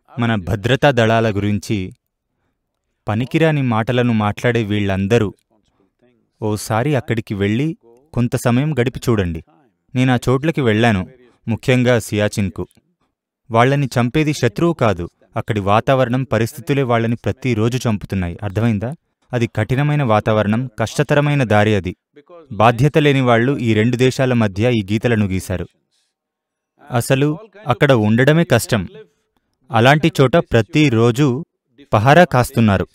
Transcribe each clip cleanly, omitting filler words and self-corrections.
మన భద్రతా దళాల గురించి పనికిరాని మాటలను మాట్లాడే వీళ్ళందరూ ఓసారి అక్కడికి వెళ్ళి కొంత సమయం గడిపి చూడండి. నేనా చోట్లకి వెళ్ళాను, ముఖ్యంగా సియాచిన్కు. వాళ్లని చంపేది శత్రువు కాదు, అక్కడి వాతావరణం, పరిస్థితులే వాళ్లని ప్రతిరోజు చంపుతున్నాయి. అర్థమైందా? అది కఠినమైన వాతావరణం, కష్టతరమైన దారి. అది బాధ్యత లేని వాళ్లు ఈ రెండు దేశాల మధ్య ఈ గీతలను గీశారు. అసలు అక్కడ ఉండడమే కష్టం. అలాంటి చోట ప్రతిరోజు పహారా కాస్తున్నారు.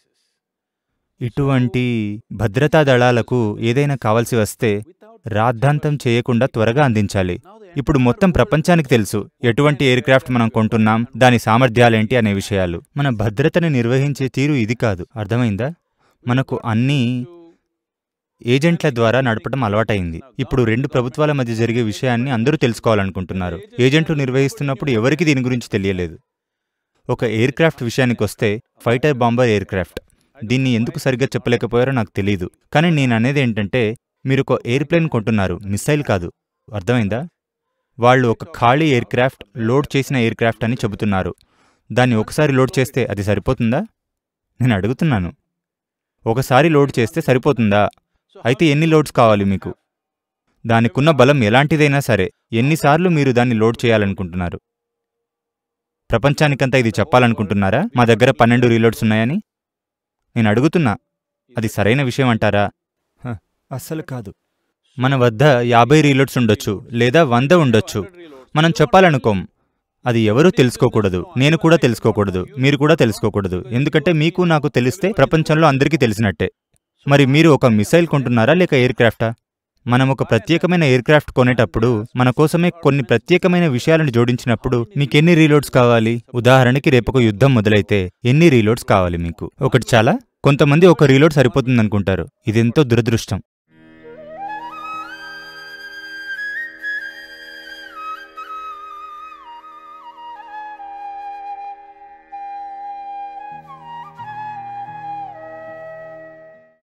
ఇటువంటి భద్రతా దళాలకు ఏదైనా కావలసి వస్తే రాద్ధాంతం చేయకుండా త్వరగా అందించాలి. ఇప్పుడు మొత్తం ప్రపంచానికి తెలుసు ఎటువంటి ఎయిర్ క్రాఫ్ట్ మనం కొంటున్నాం, దాని సామర్థ్యాలేంటి అనే విషయాలు. మన భద్రతని నిర్వహించే తీరు ఇది కాదు. అర్థమైందా? మనకు అన్నీ ఏజెంట్ల ద్వారా నడపడం అలవాటైంది. ఇప్పుడు రెండు ప్రభుత్వాల మధ్య జరిగే విషయాన్ని అందరూ తెలుసుకోవాలనుకుంటున్నారు. ఏజెంట్లు నిర్వహిస్తున్నప్పుడు ఎవరికి దీని గురించి తెలియలేదు. ఒక ఎయిర్ క్రాఫ్ట్ విషయానికొస్తే ఫైటర్ బాంబర్ ఎయిర్ క్రాఫ్ట్. దీన్ని ఎందుకు సరిగ్గా చెప్పలేకపోయారో నాకు తెలీదు. కానీ నేననేది ఏంటంటే, మీరు ఒక ఎయిర్ప్లేన్ కొంటున్నారు, మిస్సైల్ కాదు. అర్థమైందా? వాళ్ళు ఒక ఖాళీ ఎయిర్ క్రాఫ్ట్, లోడ్ చేసిన ఎయిర్ క్రాఫ్ట్ అని చెబుతున్నారు. దాన్ని ఒకసారి లోడ్ చేస్తే అది సరిపోతుందా? నేను అడుగుతున్నాను. ఒకసారి లోడ్ చేస్తే సరిపోతుందా? అయితే ఎన్ని లోడ్స్ కావాలి మీకు? దానికున్న బలం ఎలాంటిదైనా సరే, ఎన్నిసార్లు మీరు దాన్ని లోడ్ చేయాలనుకుంటున్నారు? ప్రపంచానికంతా ఇది చెప్పాలనుకుంటున్నారా మా దగ్గర 12 రీలోడ్స్ ఉన్నాయని? నేను అడుగుతున్నా, అది సరైన విషయం అంటారా? అస్సలు కాదు. మన వద్ద 50 రీలోడ్స్ ఉండొచ్చు, లేదా 100 ఉండొచ్చు. మనం చెప్పాలనుకోం. అది ఎవరూ తెలుసుకోకూడదు, నేను కూడా తెలుసుకోకూడదు, మీరు కూడా తెలుసుకోకూడదు. ఎందుకంటే మీకు నాకు తెలిస్తే ప్రపంచంలో అందరికీ తెలిసినట్టే. మరి మీరు ఒక మిసైల్ కొంటున్నారా లేక ఎయిర్ క్రాఫ్టా? మనం ఒక ప్రత్యేకమైన ఎయిర్ క్రాఫ్ట్ కొనేటప్పుడు మన కోసమే కొన్ని ప్రత్యేకమైన విషయాలను జోడించినప్పుడు మీకెన్ని రీలోడ్స్ కావాలి? ఉదాహరణకి రేపొక యుద్ధం మొదలైతే ఎన్ని రీలోడ్స్ కావాలి మీకు? ఒకటి చాలా? కొంతమంది ఒక రీలోడ్ సరిపోతుందనుకుంటారు. ఇదెంతో దురదృష్టం.